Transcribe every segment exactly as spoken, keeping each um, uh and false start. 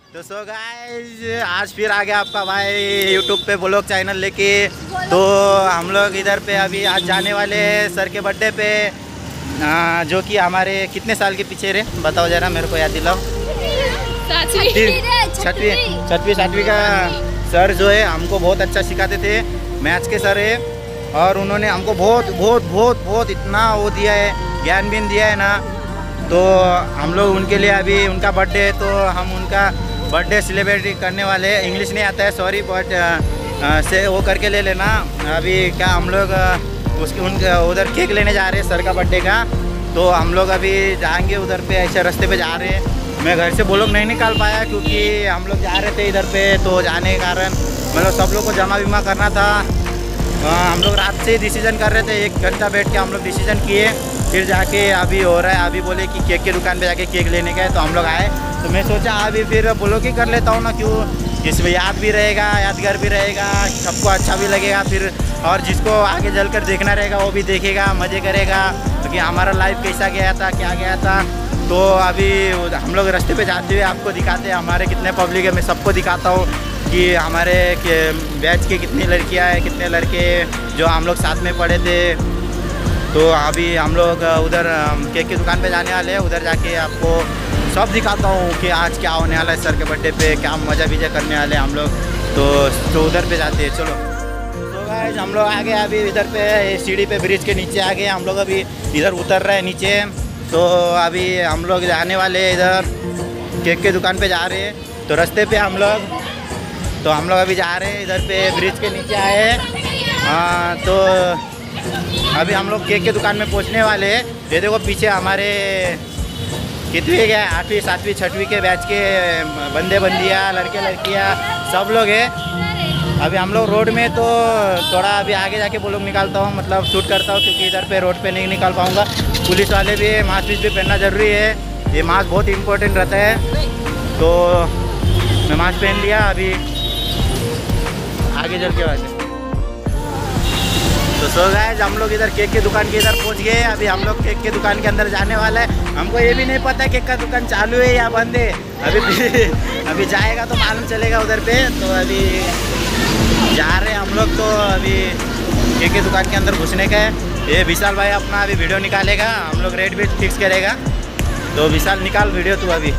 तो so guys आज फिर आ गया आपका भाई यूट्यूब पे ब्लॉग चैनल लेके। तो हम लोग इधर पे अभी आज जाने वाले सर के बर्थडे पे, आ, जो कि हमारे कितने साल के पीछे रे बताओ जरा, मेरे को याद दिलाओ। छठवीं छठवीं सातवीं का सर जो है हमको बहुत अच्छा सिखाते थे, मैथ्स के सर है। और उन्होंने हमको बहुत बहुत बहुत बहुत इतना वो दिया है, ज्ञान भी दिया है ना। तो हम लोग उनके लिए अभी उनका बर्थडे है तो हम उनका बर्थडे सेलिब्रेट करने वाले हैं। इंग्लिश नहीं आता है सॉरी, बट से वो करके ले लेना। अभी क्या हम लोग उसके उन उधर केक लेने जा रहे हैं सर का बर्थडे का। तो हम लोग अभी जाएंगे उधर पे, ऐसे रास्ते पे जा रहे हैं। मैं घर से वो लोग नहीं निकाल पाया क्योंकि हम लोग जा रहे थे इधर पे, तो जाने के कारण मतलब सब लोग को जमा विमा करना था। हम लोग रात से डिसीजन कर रहे थे, एक घंटा बैठ के हम लोग डिसीजन किए, फिर जाके अभी हो रहा है। अभी बोले कि केक की दुकान पे जाके केक लेने गए तो हम लोग आए। तो मैं सोचा अभी फिर ब्लॉग ही कर लेता हूँ ना, क्यों इसमें याद भी रहेगा, यादगार भी रहेगा, सबको अच्छा भी लगेगा फिर। और जिसको आगे चलकर देखना रहेगा वो भी देखेगा, मज़े करेगा क्योंकि हमारा लाइफ कैसा गया था, क्या गया था। तो अभी हम लोग रास्ते पे जाते हुए आपको दिखाते हैं हमारे कितने पब्लिक है। मैं सबको दिखाता हूँ कि हमारे बैच के कितनी लड़कियाँ हैं, कितने लड़के जो हम लोग साथ में पढ़े थे। तो अभी हम लोग उधर केक की दुकान पे जाने वाले हैं, उधर जाके आपको सब दिखाता हूँ कि आज क्या होने वाला है सर के बर्थडे पे, क्या मज़ा विजा करने वाले हैं हम लोग। तो तो उधर पे जाते हैं, चलो। तो गाइस हम लोग आ गए अभी इधर पे, सीढ़ी पे ब्रिज के नीचे आ गए हम लोग। अभी इधर उतर रहे हैं नीचे। तो अभी हम लोग जाने वाले हैं इधर केक की दुकान पे जा रहे हैं। तो रास्ते पे हम लोग तो हम लोग अभी जा रहे हैं इधर पे ब्रिज के नीचे आए हैं। हाँ तो अभी हम लोग केक के दुकान में पहुंचने वाले हैं। ये देखो पीछे हमारे कितने क्या आठवीं सातवीं छठवीं के बैच के बंदे बंदियाँ, लड़के लड़कियाँ सब लोग हैं। अभी हम लोग रोड में, तो थोड़ा अभी आगे जाके वो लोग निकालता हूँ, मतलब शूट करता हूँ क्योंकि इधर पे रोड पे नहीं निकाल पाऊँगा। पुलिस वाले भी मास्क भी पहनना ज़रूरी है, ये मास्क बहुत इम्पोर्टेंट रहता है। तो मैं मास्क पहन लिया, अभी आगे चल के वैसे। तो सो गाइस हम लोग इधर केक की दुकान के इधर पहुंच गए। अभी हम लोग केक की दुकान के अंदर जाने वाला है। हमको ये भी नहीं पता केक का दुकान चालू है या बंद है। अभी अभी जाएगा तो मालूम चलेगा उधर पे। तो अभी जा रहे हैं हम लोग। तो अभी केक की दुकान के अंदर घुसने का है। ये विशाल भाई अपना अभी वीडियो निकालेगा, हम लोग रेट भी फिक्स करेगा। तो विशाल निकाल वीडियो तू अभी।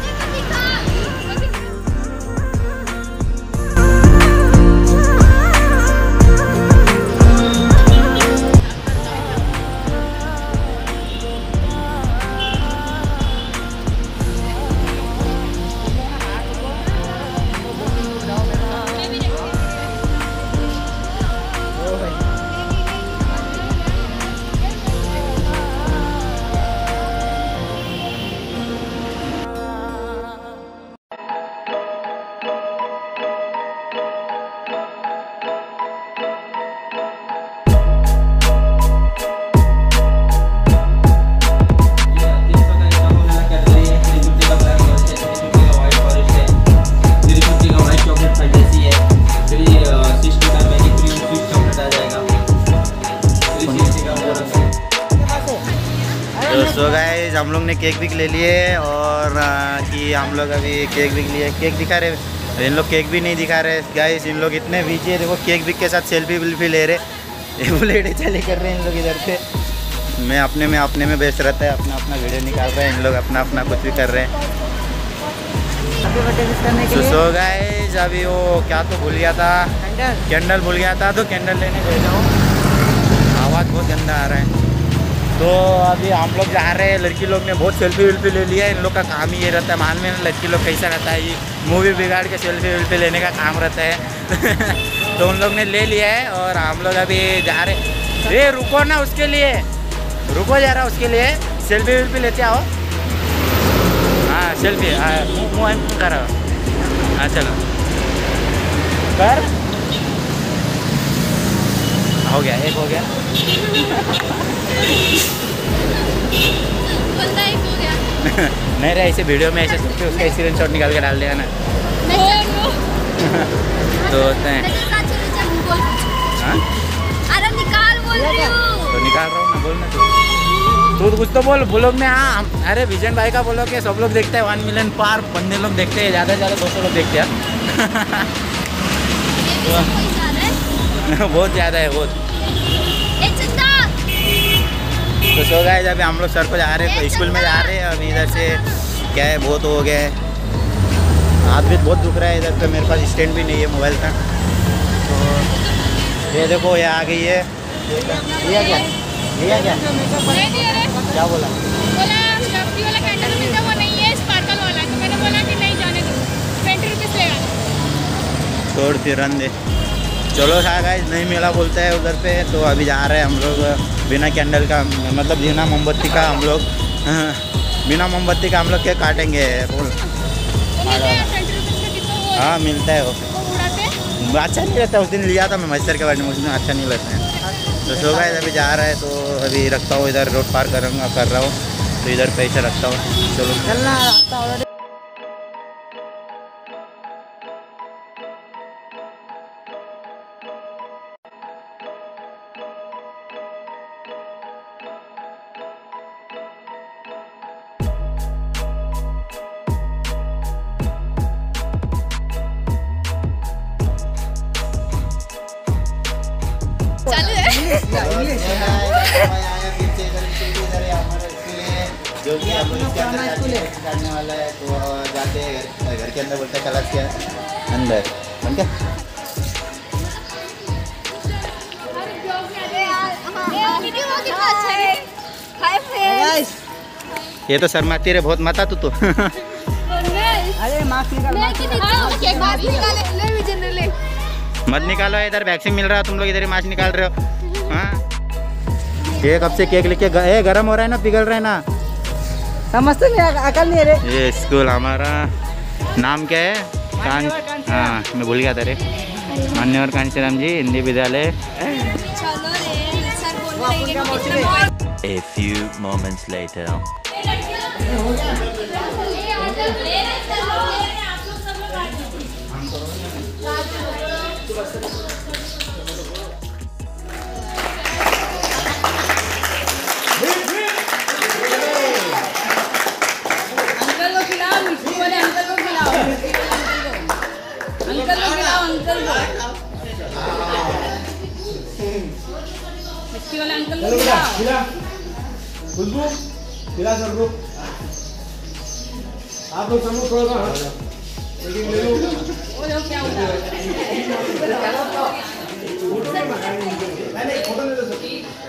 तो गाइस हम लोग ने केक भी ले लिए और आ, कि हम लोग अभी केक भी लिए, केक दिखा रहे। इन लोग केक भी नहीं दिखा रहे गाइस, इन लोग इतने बिजी है। देखो केक भी के साथ सेल्फी वेल्फी ले रहे, ये बुलेट चले कर रहे हैं इन लोग इधर पे। मैं अपने में अपने में व्यस्त रहता है, अपना अपना वीडियो निकाल रहे हैं इन लोग, अपना अपना कुछ भी कर रहे हैं। तो सो गाइस अभी वो क्या तो भूल गया था, कैंडल भूल गया था, तो कैंडल लेने गए जाओ। आवाज़ बहुत गंदा आ रहा है। तो अभी हम लोग जा रहे हैं। लड़की लोग ने बहुत सेल्फी वेल्फी ले लिया। इन लोग का काम ही ये रहता है, मान में ना लड़की लोग कैसा रहता है, ये मूवी बिगाड़ के सेल्फी वेल्फी लेने का काम रहता है। तो उन लोग ने ले लिया है और हम लोग अभी जा रहे हैं। ये रुको ना, उसके लिए रुको जा रहा, उसके लिए सेल्फी वेल्फी लेते आओ। हाँ सेल्फी मुँह करो। हाँ चलो कर, हो गया, एक हो गया। नहीं रे, ऐसे वीडियो में ऐसे सोच के उसका स्क्रीनशॉट निकाल के डाल दिया ना। तो होते हैं। हाँ? अरे निकाल बोल रही हूँ। तो निकाल रहा हूँ ना, बोलना तो। तू कुछ तो बोल ब्लॉग में। हाँ अरे विजन भाई का बोलो कि सब लोग देखते हैं, वन मिलियन पार बंदे लोग देखते हैं, ज़्यादा से ज़्यादा दो सौ लोग देखते हैं। बहुत ज़्यादा है बहुत। तो सो गए जब हम लोग सर को जा रहे हैं, स्कूल में जा रहे हैं। अभी इधर से क्या है बहुत हो गया है, हाथ भी बहुत दुख रहा है। इधर पे मेरे पास स्टैंड भी नहीं है मोबाइल का। तो ये देखो ये आ गई है। लिया क्या लिया क्या क्या बोला बोला स्टफी वाला कैंडल मिलता वो नहीं है, स्पार्कल वाला। तो मैंने बोला कि नहीं जाने दो, ट्वेंटी रुपीज़ लेगा। छोड़ फिर रन दे। चलो सा गाइस नहीं मिला बोलता है उधर पे। तो अभी जा रहे हैं हम लोग बिना कैंडल का, मतलब बिना मोमबत्ती का हम लोग बिना मोमबत्ती का हम लोग क्या काटेंगे बोल। हाँ मिलता है वो, अच्छा नहीं रहता। उस दिन लिया था मैं मस्तर के बारे में, उस दिन अच्छा नहीं लगता है। तो सो गाइस अभी जा रहा है। तो अभी रखता हूँ इधर, रोड पार करूँगा कर रहा हूँ तो इधर पैसे रखता हूँ। चलो चलना चालू है। जो कि हम लोग इसके अंदर करने वाला है। तो जाते हैं घर घर के अंदर, बोलते हैं क्लास के अंदर ठीक है। ये तो शर्माती रे बहुत माता तू तो। अरे मास्क निकाल, मत निकालो, इधर वैक्सीन मिल रहा है, तुम लोग इधर ही मास्क निकाल रहे हो। हाँ ये कब से केक लेके गए, गरम हो रहा है ना, पिघल रहा है ना। समझते नहीं, अकल नहीं है रे। ये स्कूल हमारा नाम क्या है? कान हाँ मैं भूल गया था रे। मान्यवर कांशीराम जी हिंदी विद्यालय। A few moments later. Uncle को खिलाओ, मिष्टी वाले अंकल को खिलाओ, अंकल को खिलाओ, अंकल को मिष्टी वाले अंकल को खिलाओ। खुशबू खिला सब लोग, आप लोग सब लोग थोड़ा सा लेकिन ले लो। वो लोग क्या होता है? नहीं फोटो ले लो सर।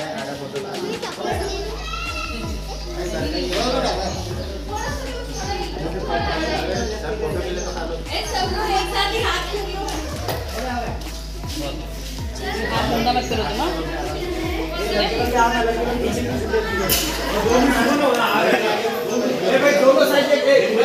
धंधा मत करो तुम। दोनों साइड के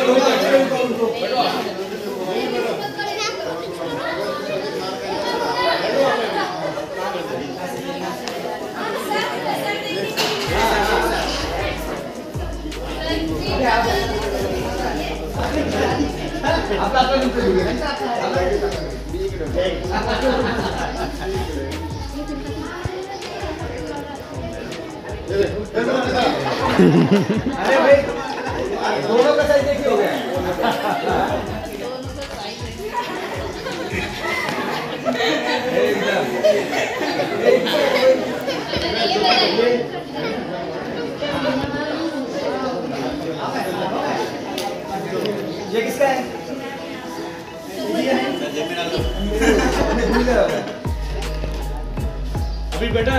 अरे भाई दोनों का साइज एक ही हो गया। ये किसका है? अभी बेटा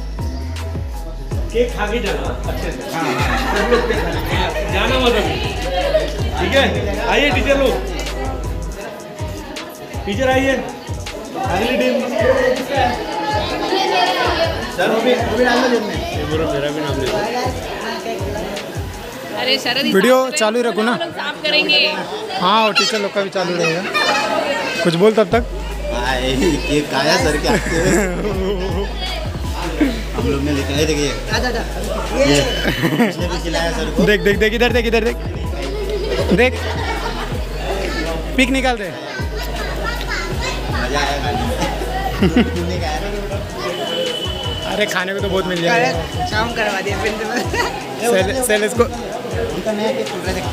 केक खा के जाना अच्छे से। हाँ जाना मत अभी, ठीक है? आइए टीचर लोग, टीचर आइए। अगली टीम सर अभी अभी डाल दो में, मेरा भी नाम ले दो। अरे शरद वीडियो चालू ही रखो ना। साफ करेंगे। हाँ और टीचर लोग का भी चालू रहेगा। कुछ बोल तब तक। ये काया सर के हाथ से हम लोग ने लेके आए थे। ये इसने भी खिलाया सर को। देख देख देख इधर देख इधर देख देख पिक निकाल दे। मजा आया खाने में। तूने खाया ना? अरे खाने को तो बहुत मिल जाएगा। काम करवा दिया। सेल सेल इसको उनका नया केस चल रहा है देखो।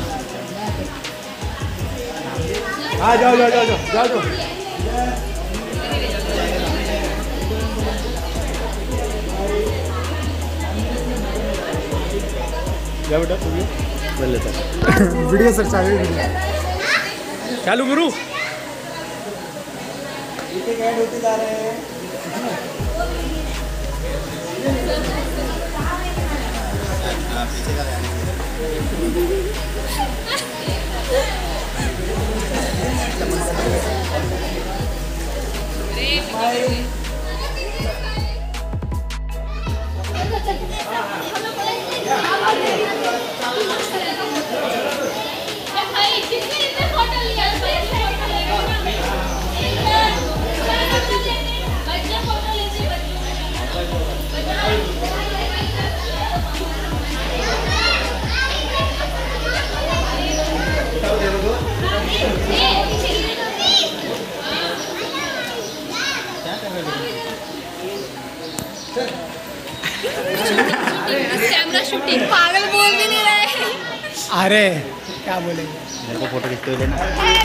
हाँ जाओ जाओ जाओ जाओ जाओ जाओ जा बेटा तू भी ले लेता वीडियो सर चालू वीडियो चालू गुरु ऐड होते जा रहे हैं। हाँ, पीछे का कैमरा शूटिंग पागल बोल भी नहीं रहे। अरे क्या बोलेंगे मेरे को फोटो खींचते हुए लेना।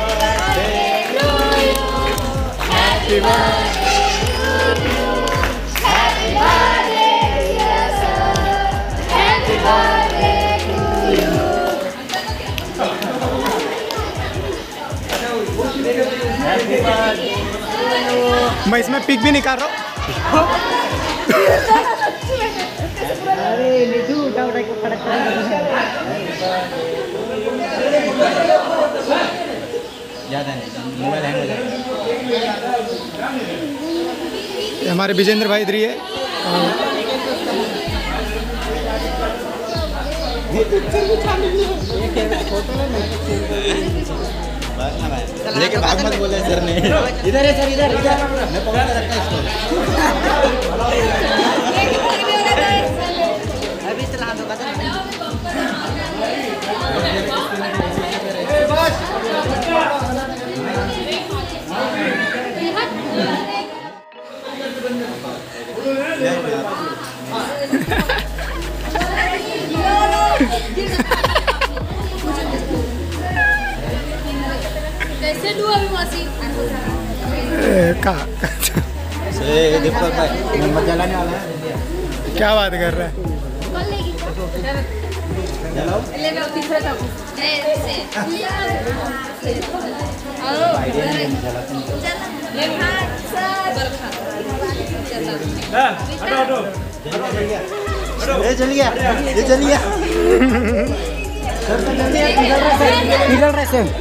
हैप्पी मैं इसमें पिक भी निकाल रहा हूँ। अरे निधु उठा उठा के खड़ा कर ज़्यादा नहीं, मोबाइल हैंग हो जाएगा। ये हमारे विजेंद्र भाई इधर ही है। लेकिन भाग मत बोले सर ने। इधर है सर, इधर इधर मैं पकड़ के रखता इसको। अभी चला दो कैसे डू अभी मौसी का ये देखो भाई, नंबर जलाने वाला है। क्या बात कर रहा है? कौन लेगी जलाओ। ले लो तीसरा चाकू ऐसे आओ ले हाथ सर हाँ हटो हटो ये चल गया, ये चल गया। सर तो जल्दी है, पिघल रहा है सर, पिघल रहा है सर।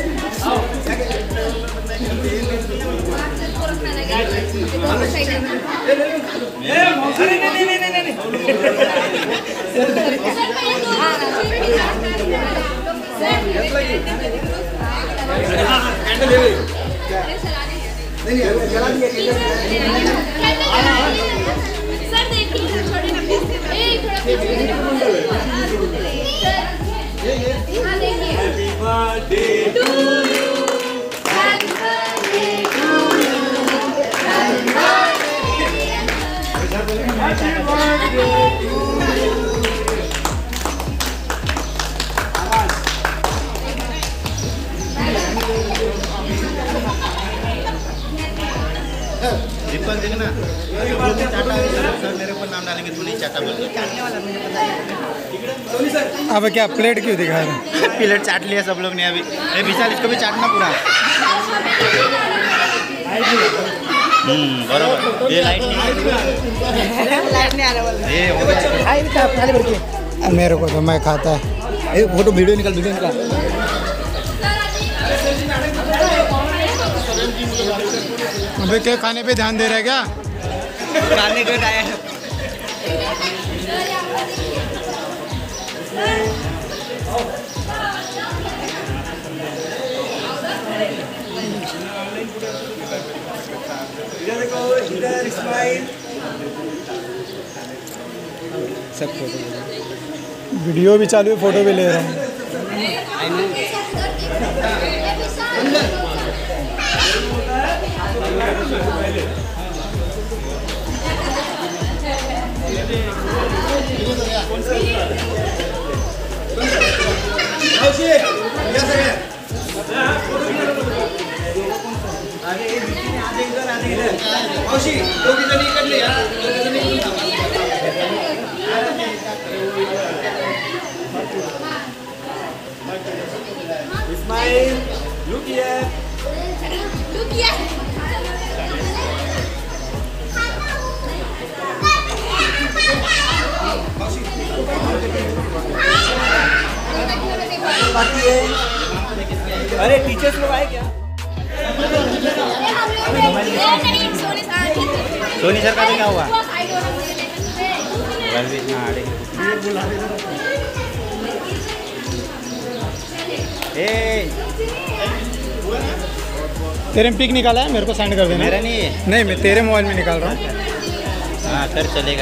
अरे नहीं नहीं नहीं नहीं सर देखिए छोटे ना ए थोड़ा पीछे हाँ देखिए happy birthday to you happy birthday to you happy birthday to you. Ripan देखना, चाटा सर मेरे ऊपर नाम डालेंगे, तू नहीं चाटा बोल के। चाटने वाला मुझे पता है। अब क्या प्लेट क्यों दिखा रहे हैं? प्लेट चाट लिया सब लोग ने अभी। ए विशाल, इसको भी चाटना पूरा। हम्म बराबर। ये लाइट नहीं, लाइट नहीं आने वाला ये हो गया। आई भी था खाली करके मेरे को तो मैं खाता है। ए फोटो वीडियो निकाल, वीडियो निकाल। अबे क्या खाने पे ध्यान दे रहा है क्या? खाने को आया है। इधर देखो, इधर स्माइल। सब फोटो वीडियो भी चालू है, फोटो भी ले रहा हूँ। Thank you. Ismail, look here. Look here. अरे टीचर्स लोग आए क्या? नहीं, सोनी सर। सोनी सर का भी क्या हुआ? वो साइड वाला मुझे लेकर से। हाँ, देखिए। ए, तेरे में पिक निकाला है, मेरे को सेंड कर देना। मेरा नहीं है। नहीं, मैं तेरे मोबाइल में निकाल रहा हूँ। हाँ कर चलेगा।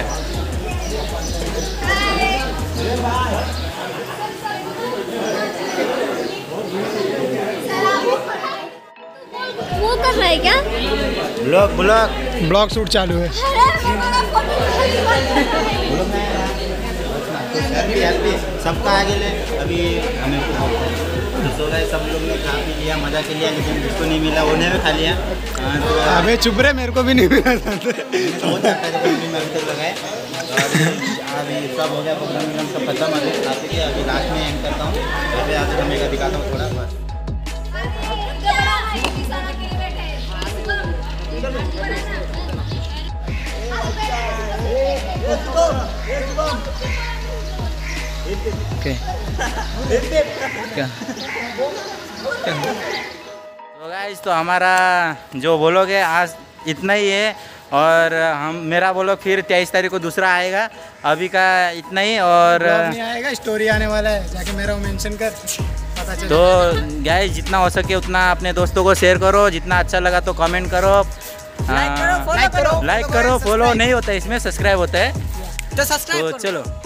वो कर रहा है क्या? ब्लॉग ब्लॉग ब्लॉग शूट चालू है। सबका आगे ले। अभी हमें सो गए, सब लोग ने खा पी लिया, मजा के लिया, लेकिन जिसको नहीं मिला उन्हें भी खा लिया। हाँ, तो अबे चुप रहे, मेरे को भी नहीं मिला था। बहुत तक लगाए और अभी सब हो गया, प्रोग्राम वोग्राम सब खत्म। अभी खाते कि अभी लास्ट में एंड करता हूँ, वैसे आज हमें का दिखाता हूँ थोड़ा बस। तो गाइस, तो हमारा जो बोलोगे आज इतना ही है, और हम मेरा बोलो फिर तेईस तारीख को दूसरा आएगा। अभी का इतना ही, और ब्लॉग नहीं आएगा, स्टोरी आने वाला है, जाके मेरा मेंशन कर, पता चले। तो गाइस जितना हो सके उतना अपने दोस्तों को शेयर करो, जितना अच्छा लगा तो कमेंट करो, लाइक करो, लाइक करो, लाइक करो, फॉलो नहीं होता है इसमें, सब्सक्राइब होता है। तो सब्सक्राइब तो चलो।